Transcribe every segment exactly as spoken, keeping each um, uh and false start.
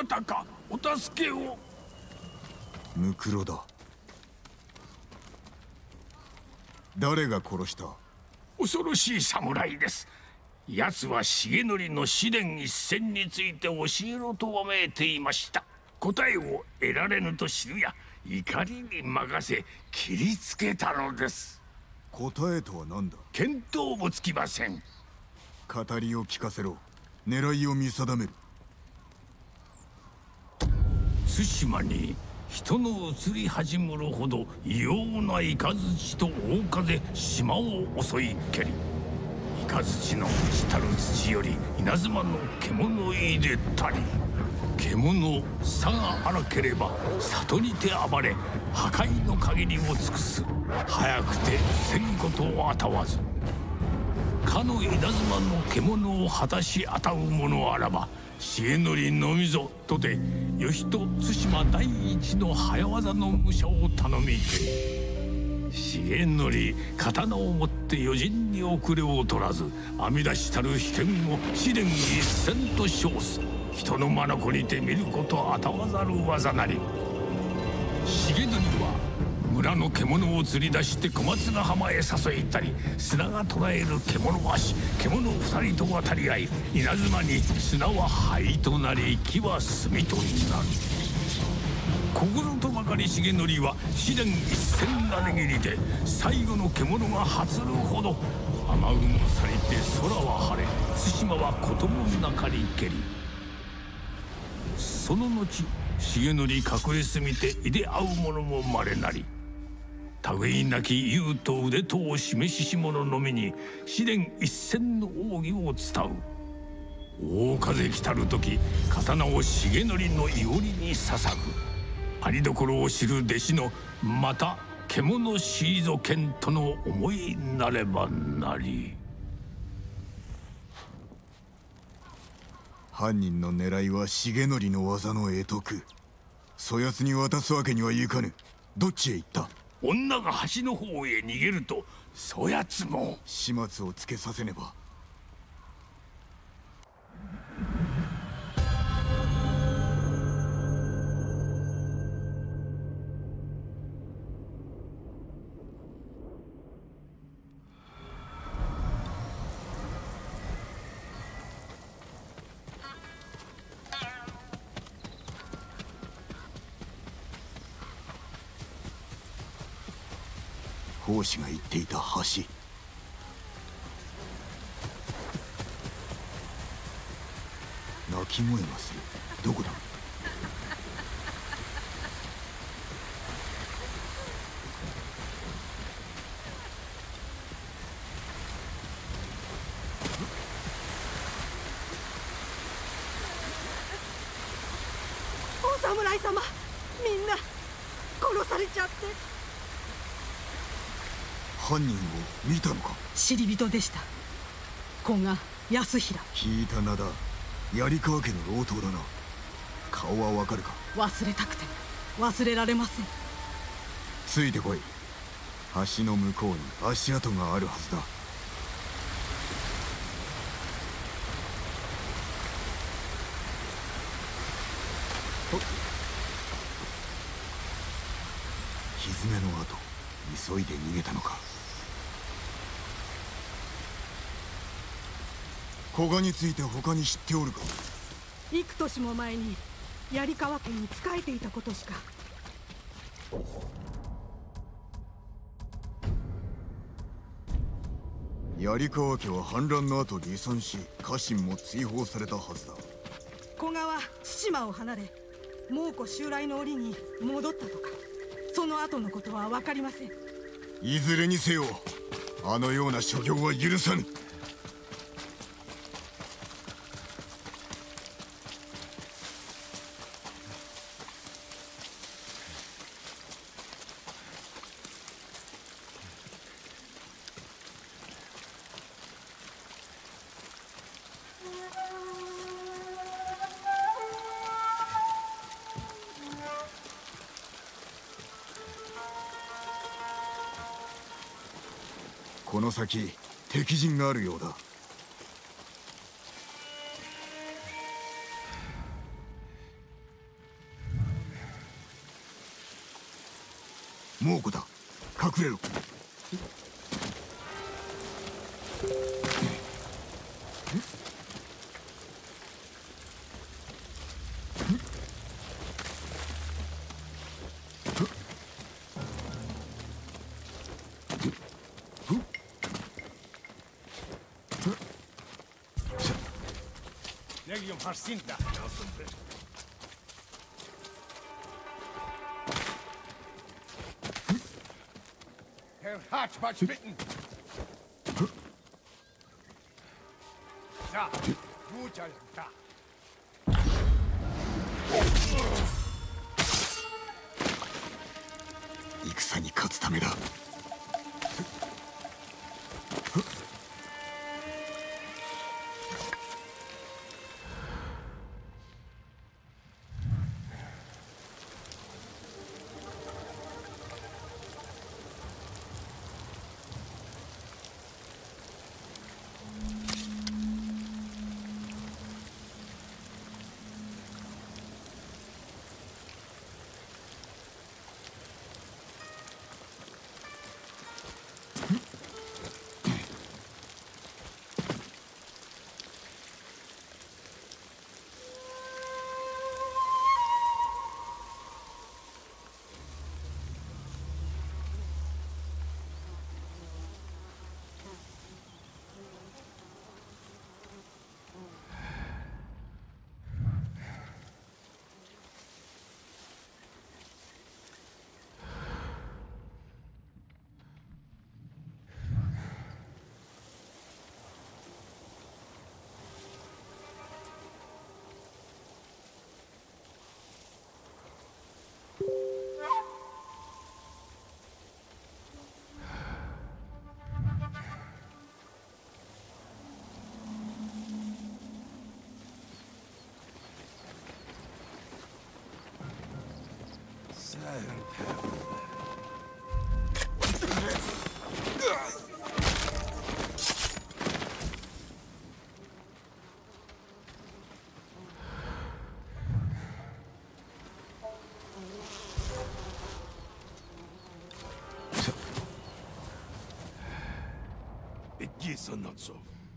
なたかお助けを。 ムクロだ。誰が殺した？ 恐ろしい侍です。奴は重則の試練一戦について教えろとわめいていました。答えを得られぬと知るや怒りに任せ切りつけたのです。 答えとは何だ？ 見当もつきません。 語りを聞かせろ。狙いを見定める。 対馬に人の移り始むるほど異様な雷と大風島を襲いけり、雷の朽ちたる土より稲妻の獣いでたり、獣さが荒ければ里にて暴れ破壊の限りを尽くす。早くて防ぐことをあたわず、かの稲妻の獣を果たしあたう者あらば重則のみぞとて義と対馬第一の早業の武者を頼みて、重則刀を持って余人に遅れを取らず編み出したる秘剣を試練一戦と称す。人の眼にて見ることあたわざる技なり。重則は村の獣を釣り出して小松ヶ浜へ誘いたり、砂が捕らえる獣足、獣二人と渡り合い、稲妻に砂は灰となり木は炭となる。ここぞとばかり重則は試練一戦投げ切りで最後の獣が発るほど、雨雲去りて空は晴れ、対馬はこともなかりけり。その後重則隠れすみていで会う者もまれなり、類いなき勇と腕とを示しし者のみに試練一戦の奥義を伝う。大風来たる時刀を重則のいおりに捧ぐ。ありどころを知る弟子のまた獣シーゾ剣との思いなればなり。 犯人の狙いは重則の技の会得。そやつに渡すわけにはいかぬ。どっちへ行った？ 女が橋の方へ逃げるとそやつも始末をつけさせねば。法師が言っていた橋。鳴き声がする。どこだ？ お侍様、みんな殺されちゃって。 犯人を見たのか？ 知り人でした。古賀康平。 聞いた名だ。槍川家の老頭だな。顔はわかるか？ 忘れたくて忘れられません。 ついてこい。橋の向こうに足跡があるはずだ。蹄の跡、急いで逃げたのか。古賀について他に知っておるか？ 幾年も前に槍川家に仕えていたことしか。 槍川家は反乱の後離散し、家臣も追放されたはずだ。 古賀は対馬を離れ蒙古襲来の折に戻ったとか。その後のことは分かりません。 いずれにせよあのような所業は許さぬ。この先敵陣があるようだ。 猛虎だ。隠れろ。 Legium Harsinta. Herr Hartschwatz bitten. Ja, gut, da. 戦に勝つためだ。 Sanatsow.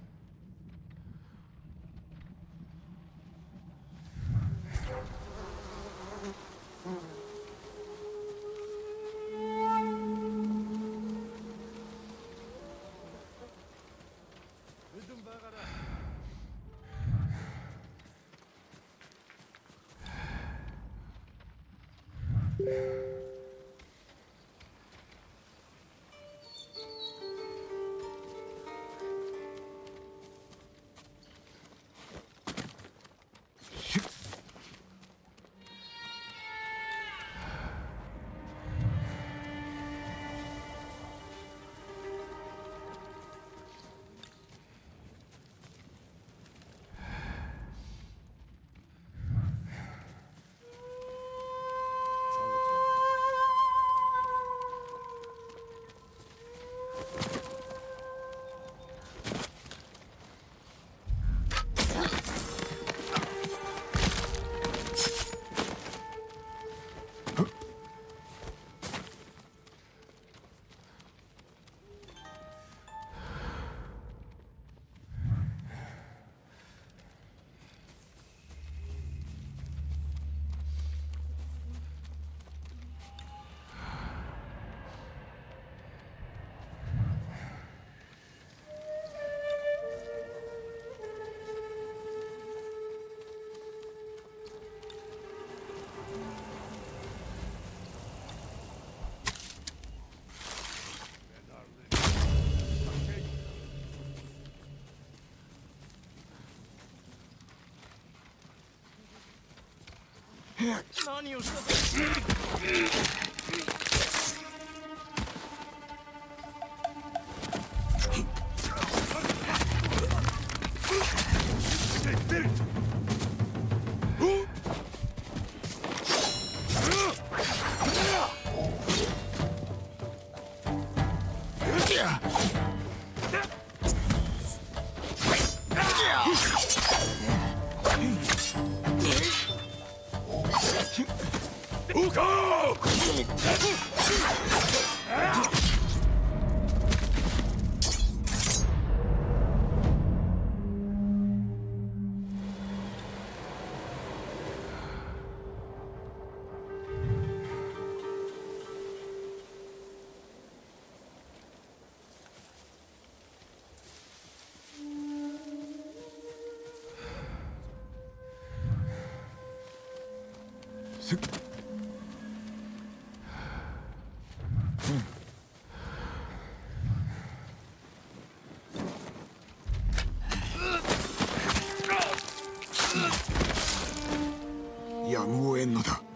何をしたうか。 やむを得んのだ。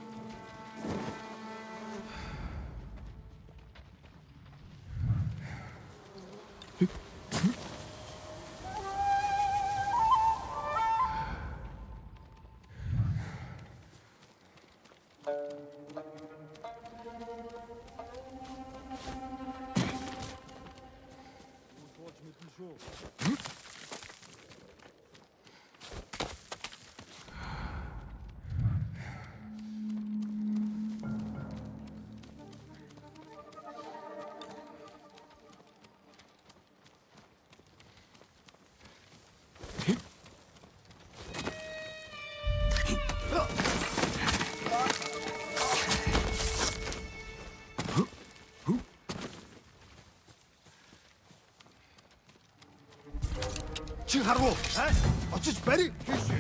Чи харав уу? Очиж барь.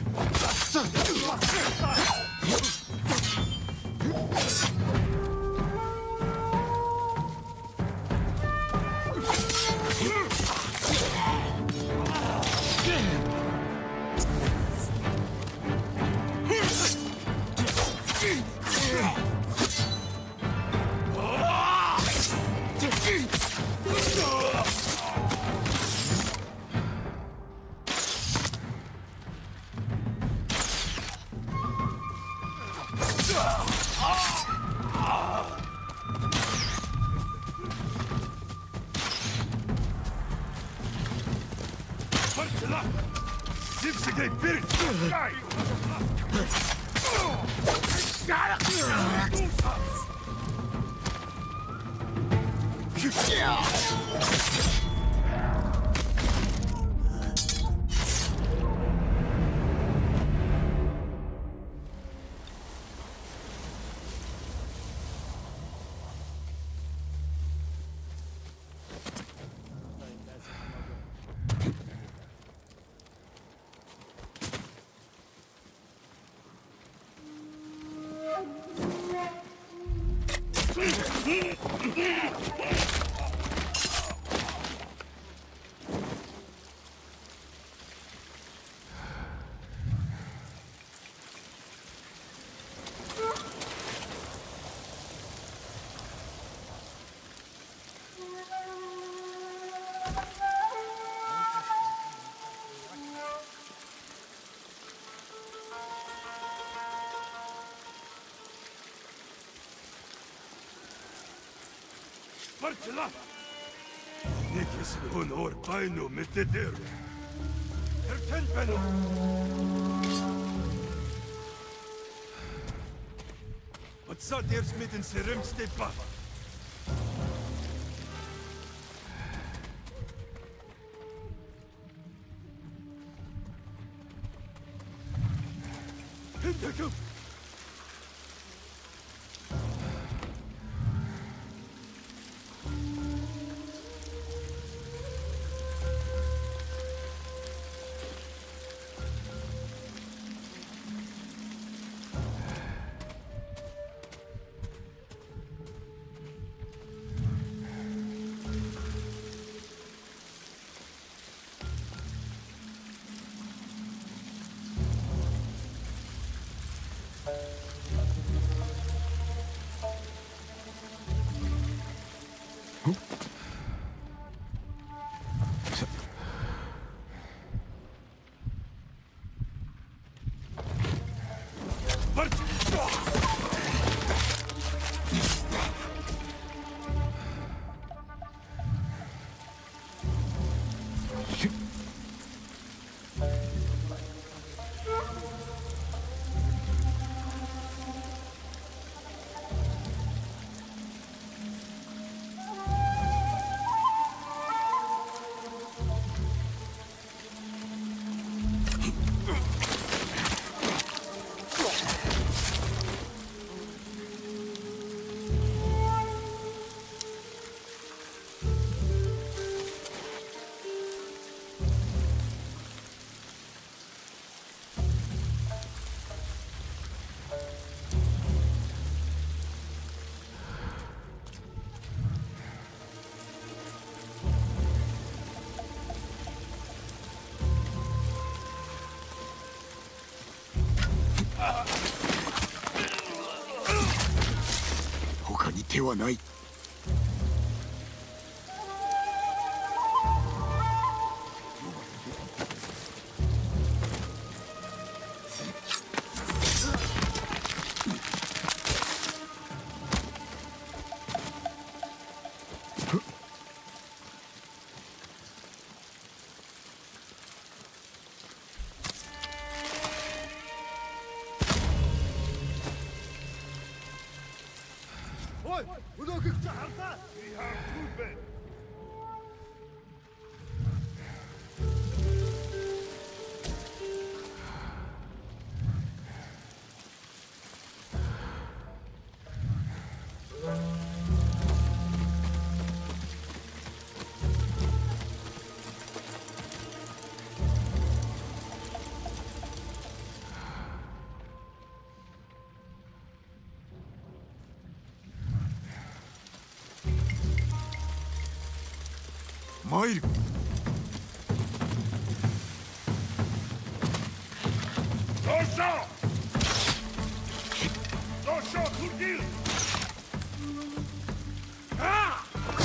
Marcela! Nekis honor paino metedero. Erken beno. Wat zat eerst met een serum stepa? Hinterkom! 手はない。参る。 Doşa! Doşa, Turgil! Ha!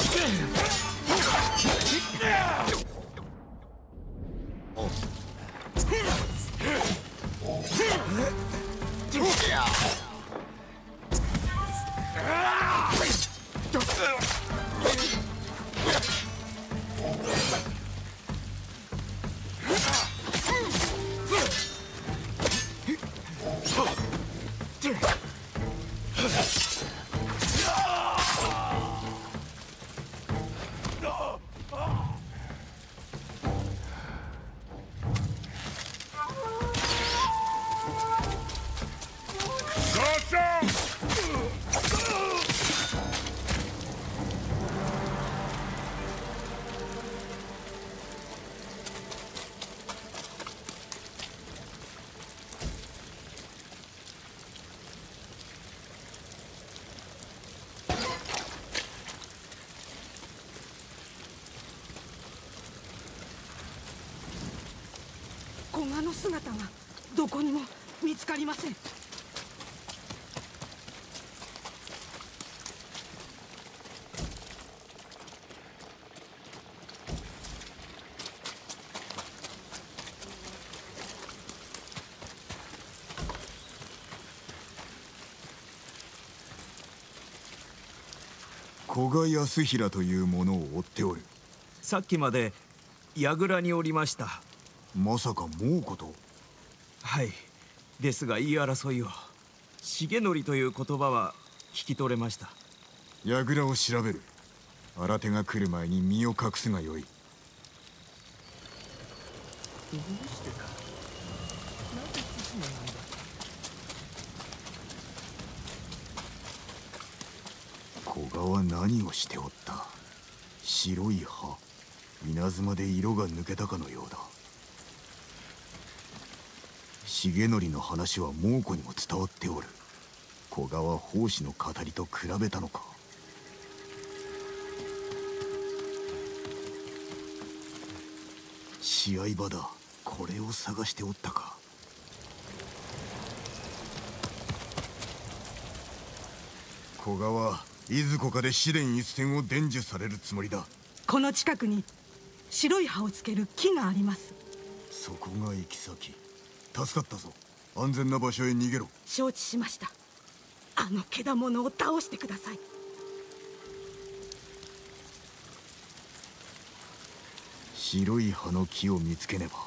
古賀の姿がどこにも見つかりません。 古賀康平という者を追っておる。 さっきまで櫓におりました。 まさか猛虎と？ はい。ですが言い争いを。重則という言葉は聞き取れました。 櫓を調べる。新手が来る前に身を隠すがよい。 どうしてか。なぜ対馬なんだ。 古賀は何をしておった？白い歯、稲妻で色が抜けたかのようだ。重則の話は猛虎にも伝わっておる。古賀は法師の語りと比べたのか。試合場だ。これを探しておったか。古賀はいずこかで紫電一戦を伝授されるつもりだ。 この近くに白い葉をつける木があります。 そこが行き先。助かったぞ。安全な場所へ逃げろ。 承知しました。あのけだものを倒してください。 白い葉の木を見つけねば。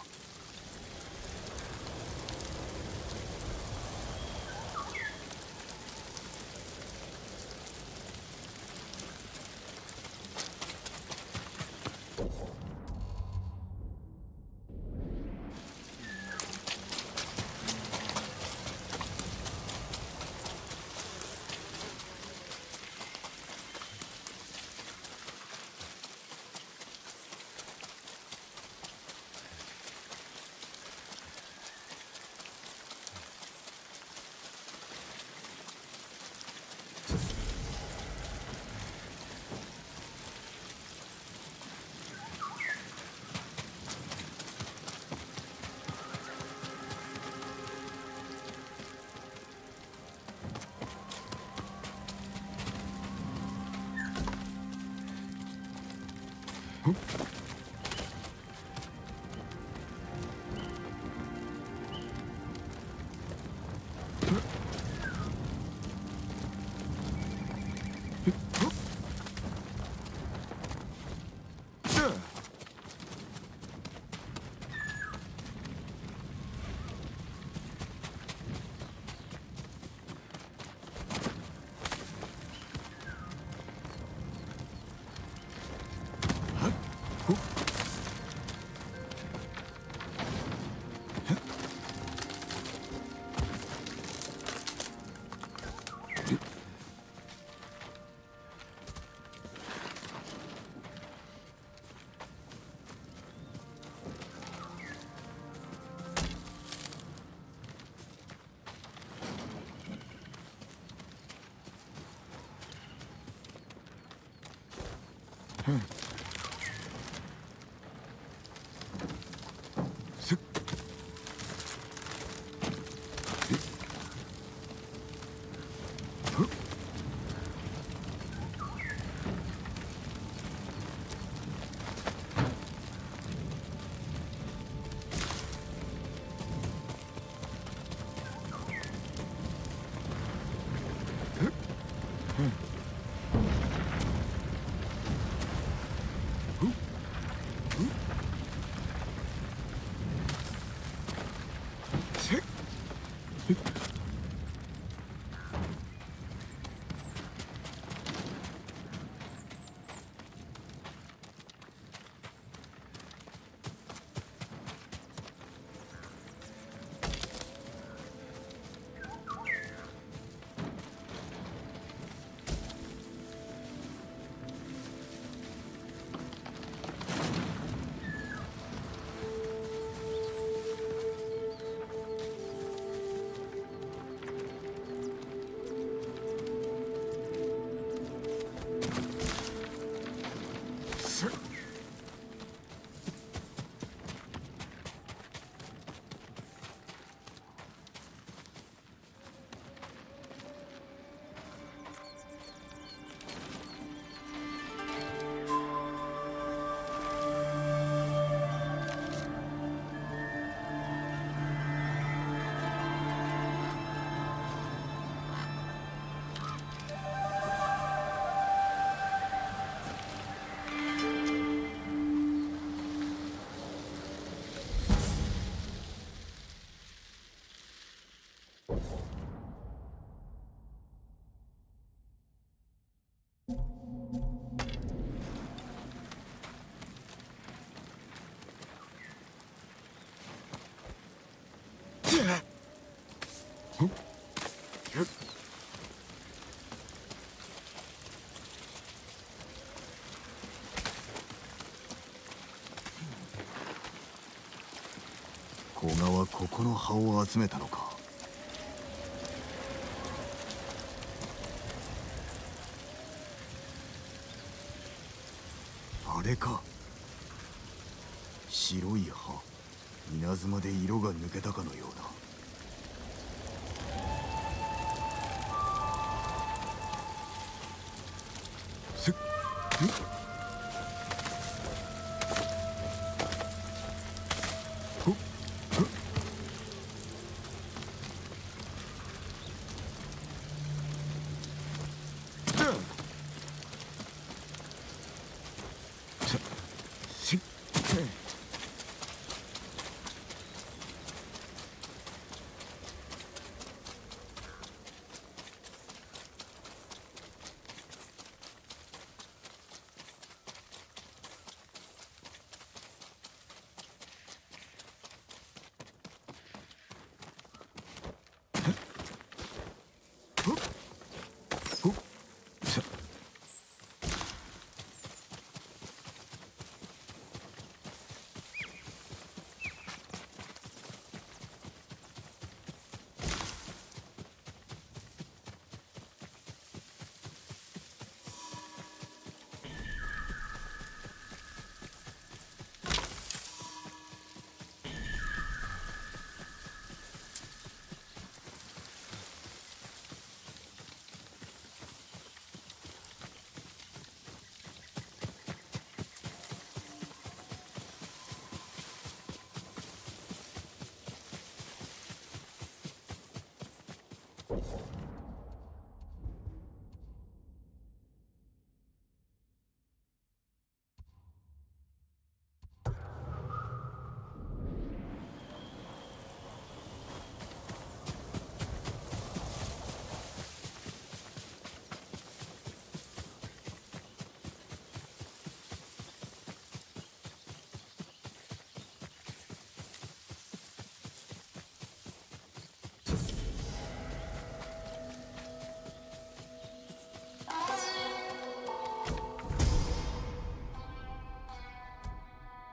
古賀はここの葉を集めたのか。あれか。白い葉、稲妻で色が抜けたかのようだ。せっ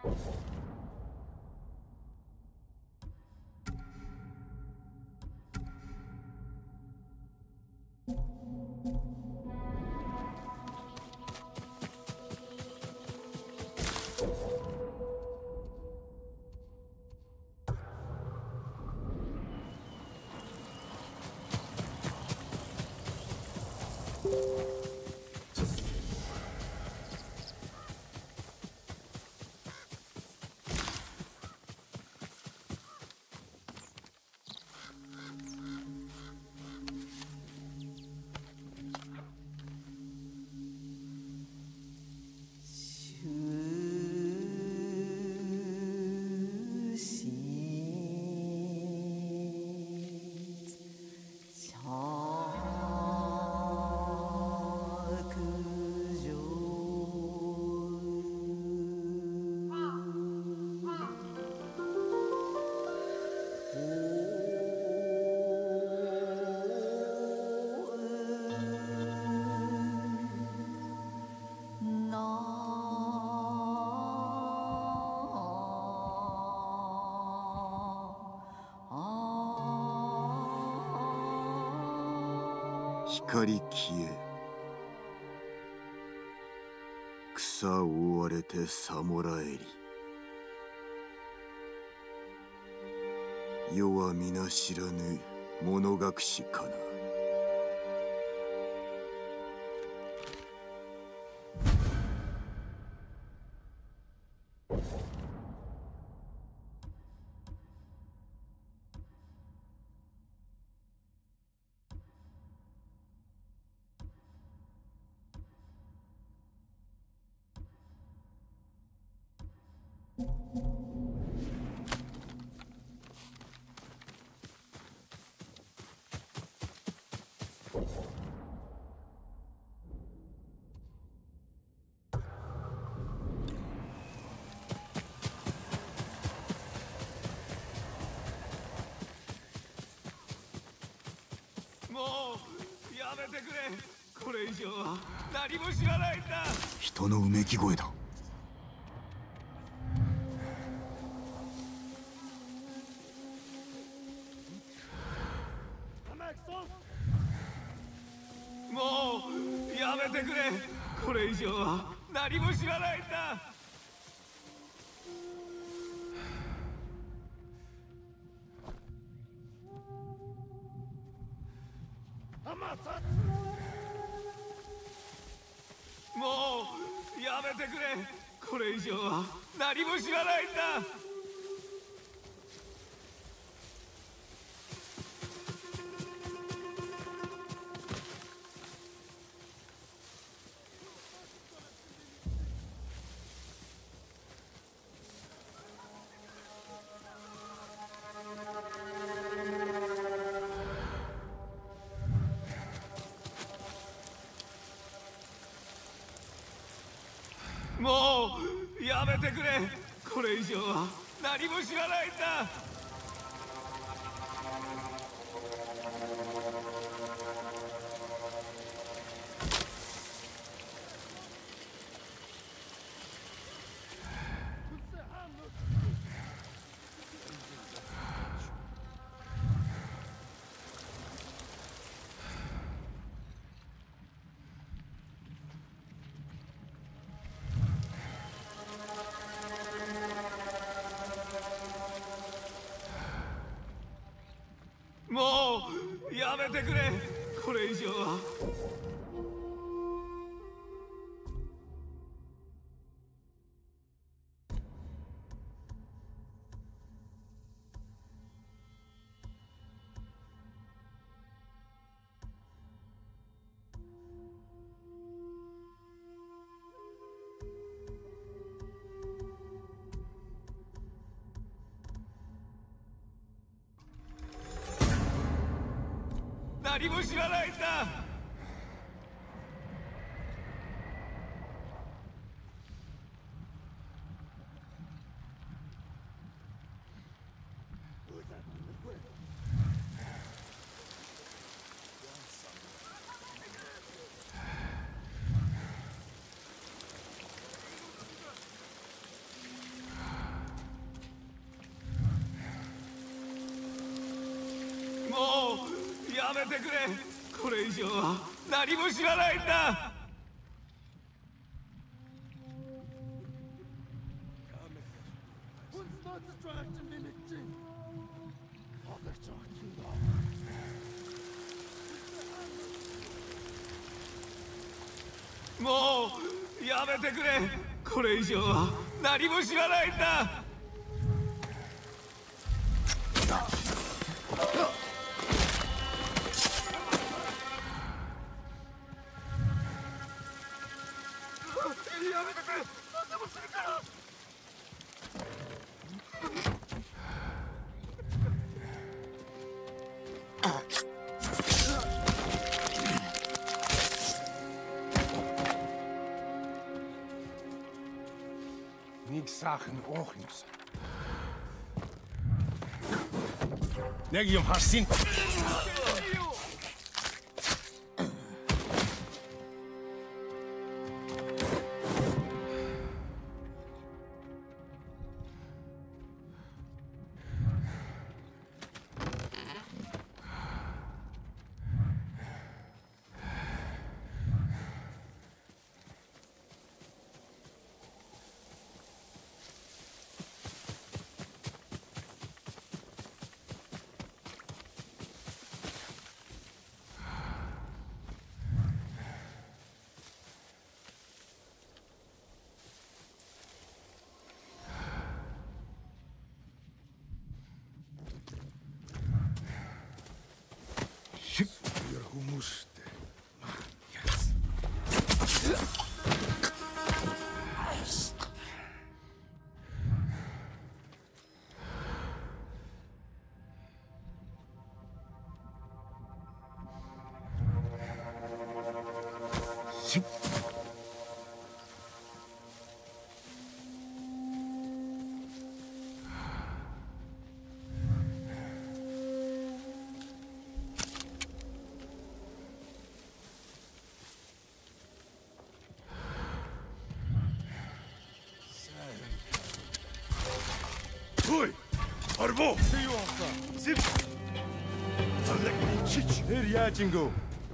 光消え、草覆われてサモラエリ。世は皆知らぬ物隠しかな。 もうやめてくれ。これ以上は何も知らないんだ。 人のうめき声だ。 もうやめてくれ。これ以上は何も知らないんだ。もうやめてくれ。これ以上は何も知らないんだ。もうやめてくれ。これ以上は何も知らないんだ。もうやめてくれ。これ以上は。何も知らないんだ。 やめてくれ。これ以上は何も知らないんだ。もうやめてくれ。これ以上は何も知らないんだ。 Niks zagen oogjes. Negium Hassin. Musste. Jetzt. Ой! Арбо! Зип! Алек чич! Эр яажингөө?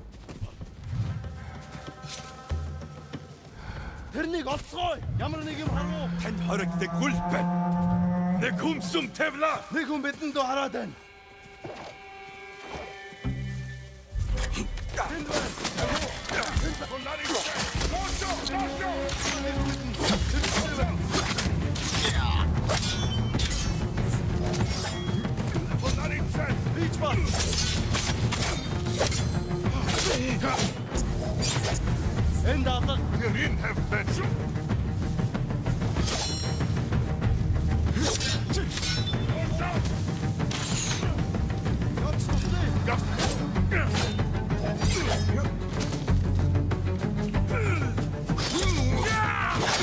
Тэрнийг олцгоо! Ямар нэг юм харав уу? Танд хоригддаг хүл байна. Нэг хүмсүм тавьлаа. Нэг хүн бидэнд дөө хараад байна. Тэнд байна. Тэнд нарийн. Моочо! Моочо! Reach one! End of the Green have been. Got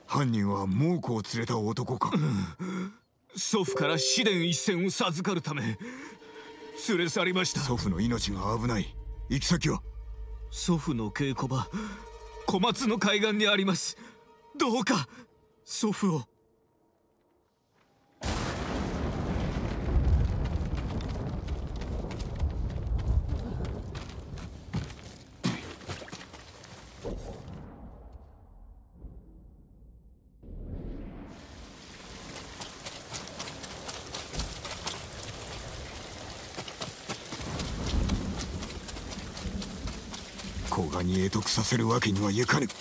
犯人は猛虎を連れた男か。 祖父から紫電一線を授かるため連れ去りました。 祖父の命が危ない。行き先は？ 祖父の稽古場、小松の海岸にあります。どうか祖父を。 古賀に会得させるわけにはいかぬ。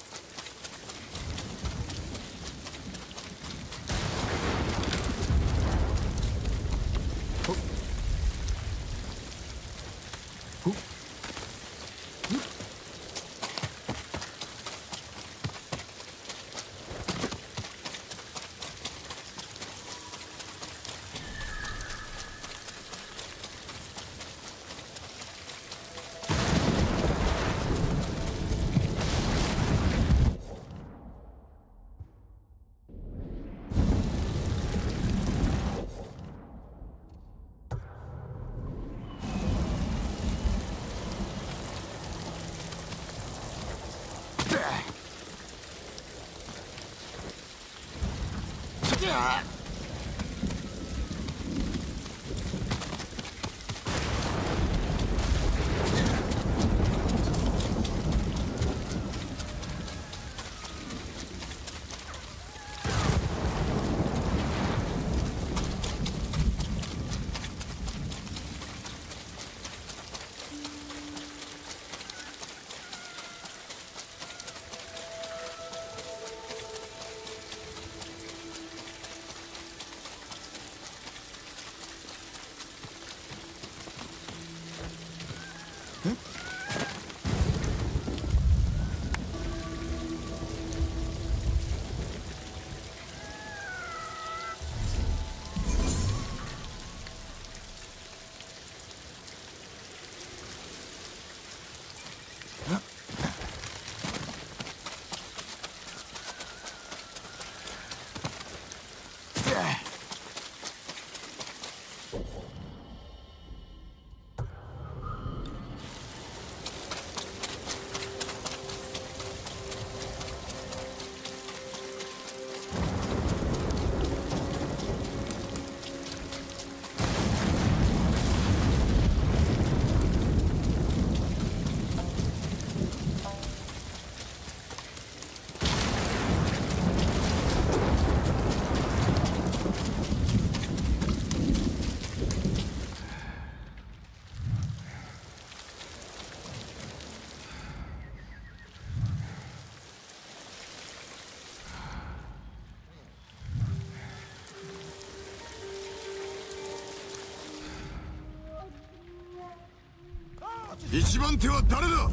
一番手は誰だ？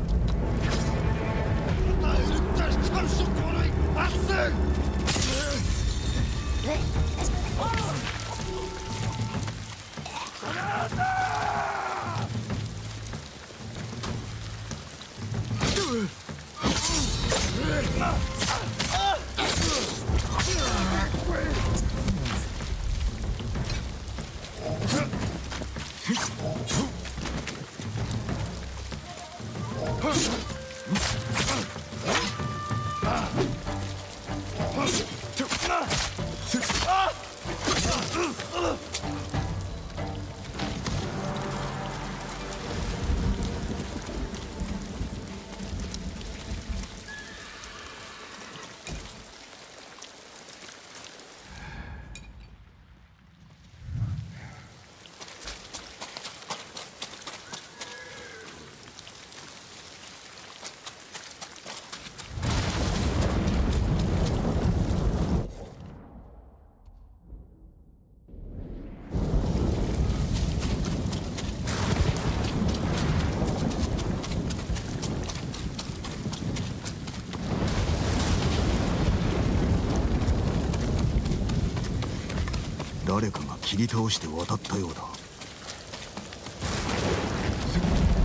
誰かが切り倒して渡ったようだ。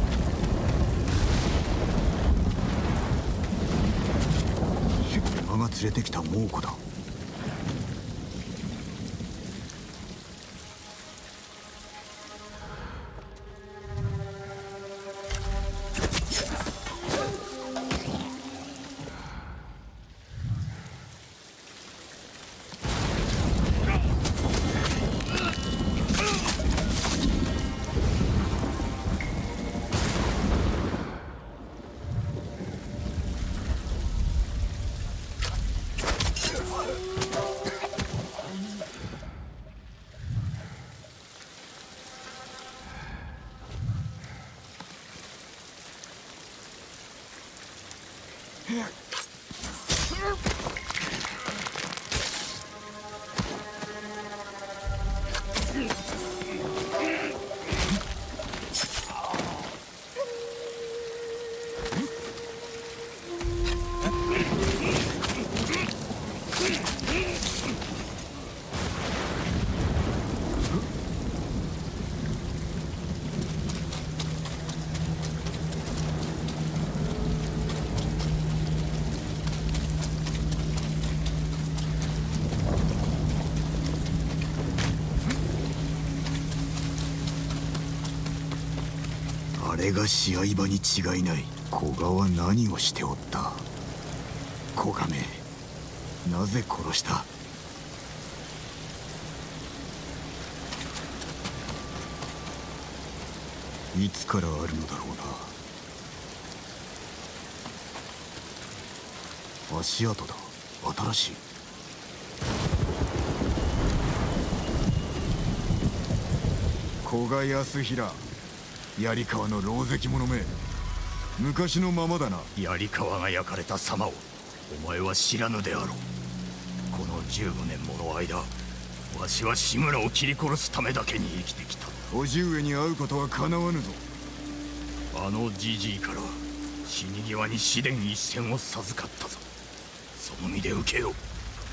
我がれてきた猛虎だ。あれが試合場に違いない。古賀は何をしておった。古賀め、なぜ殺した。いつからあるのだろうな。足跡だ。新しい。古賀康平、槍川の狼藉者め。昔のままだな。 槍川が焼かれた様をお前は知らぬであろう。このじゅうごねんもの間、わしは志村を切り殺すためだけに生きてきた。 叔父上に会うことはかなわぬぞ。 あのじじいから死に際に紫電一線を授かったぞ。その身で受けよう。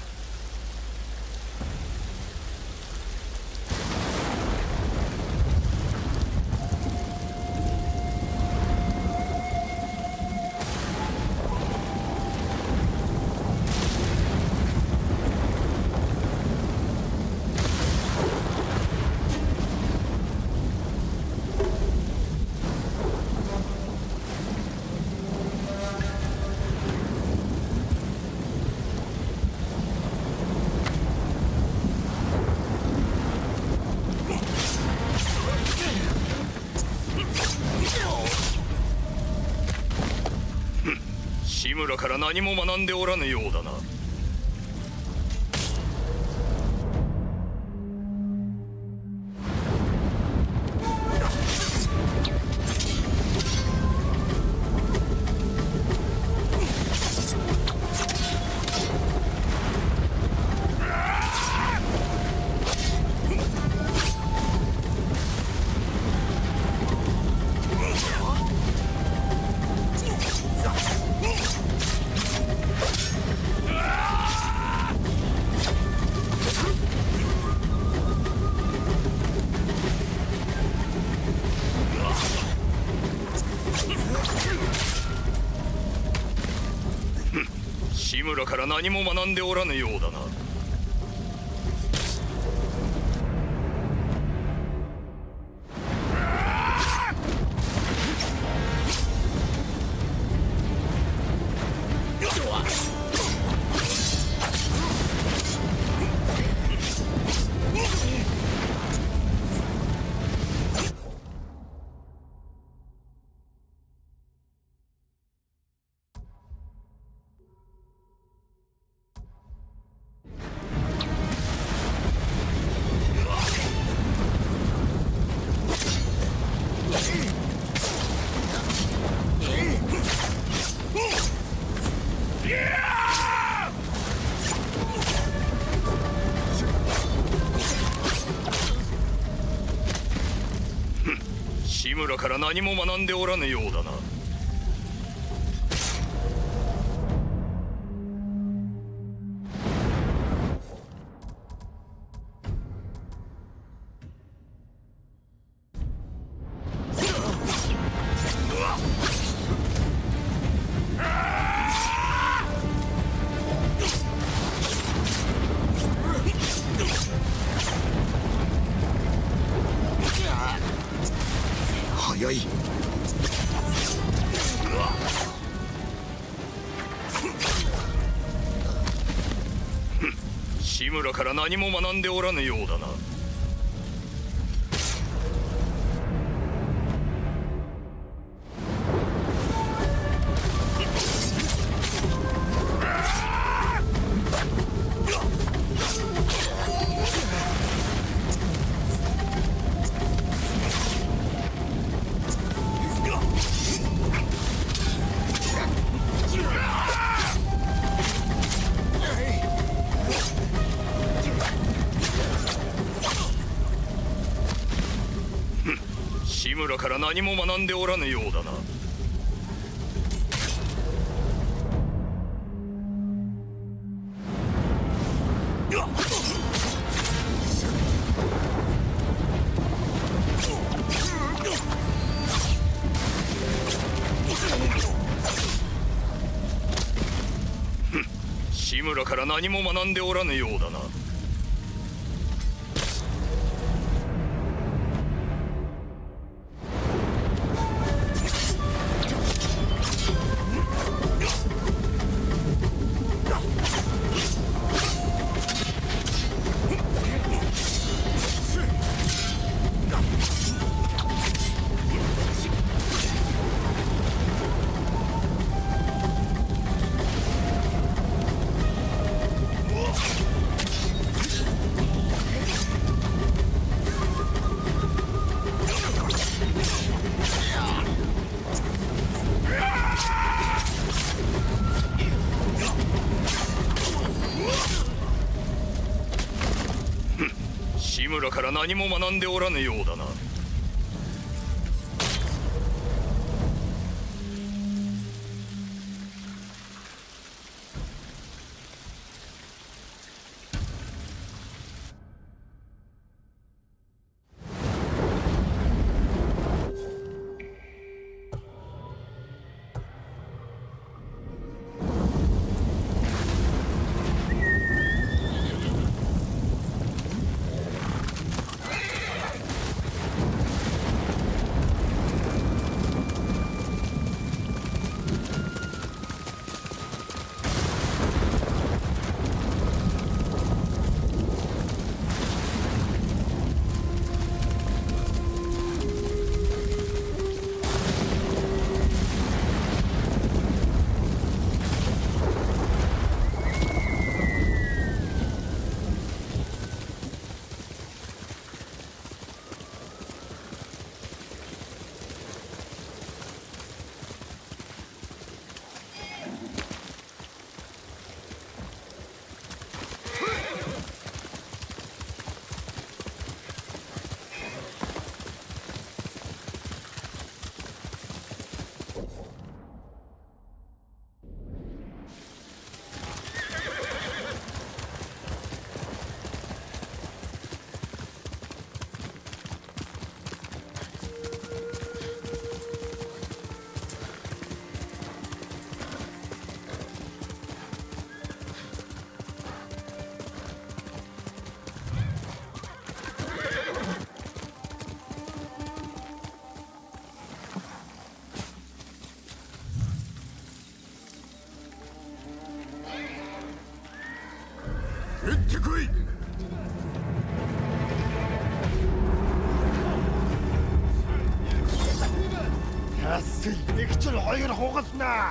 志村から何も学んでおらぬようだな。志村から何も学んでおらぬようだな。志村から何も学んでおらぬようだな。 志村から何も学んでおらぬようだな。志村から何も学んでおらぬようだな。志村から何も学んでおらぬようだな。志村から何も学んでおらぬようだな。 撃ってこい。يا سيدي اقتل غير خوفتنا.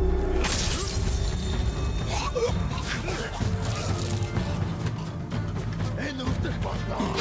اين رفتك بعضنا؟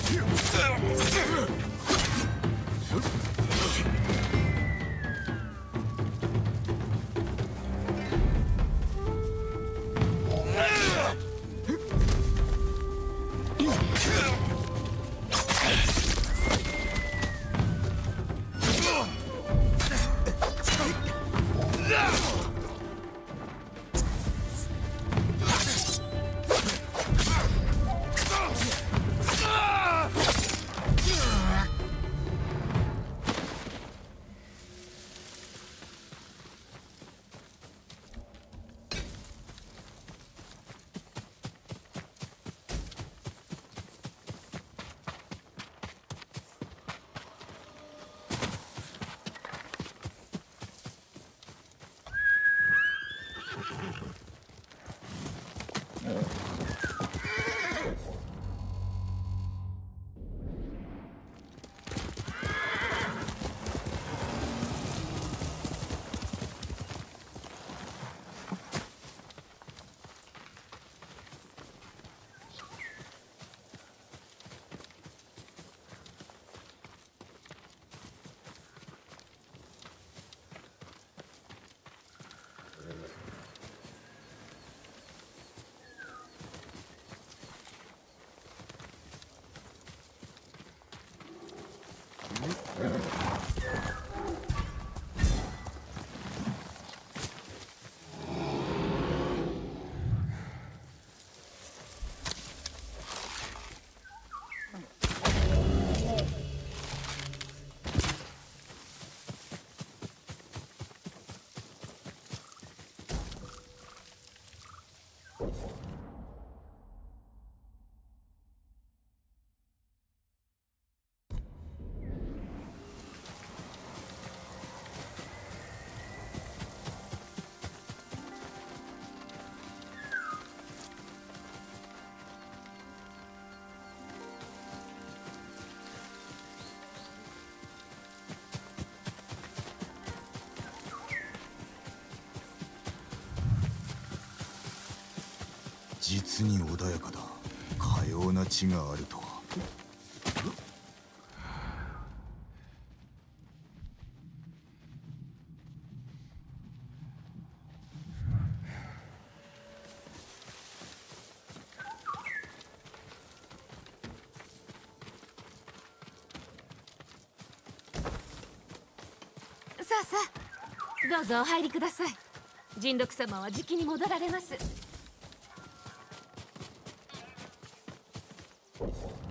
実に穏やかだ。かような地があるとは。 さあさあ、どうぞお入りください。神六様はじきに戻られます。